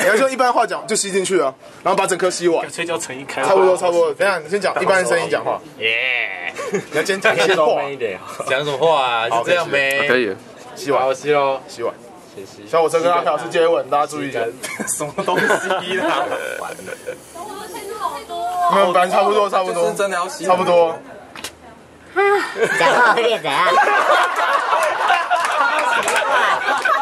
你要用一般话讲，就吸进去啊，然后把整颗吸完。 所以叫陈一开。 差不多。等一下，你先讲一般的声音讲话。 耶！ 你要先讲一些话。 讲什么话啊？就这样呗。 可以。 吸完， 我吸喽。 吸完。小火车跟阿凯老师接吻，大家注意一点。什么东西啦？没有，反正差不多。 真的要吸。 差不多。 讲话会变怎样？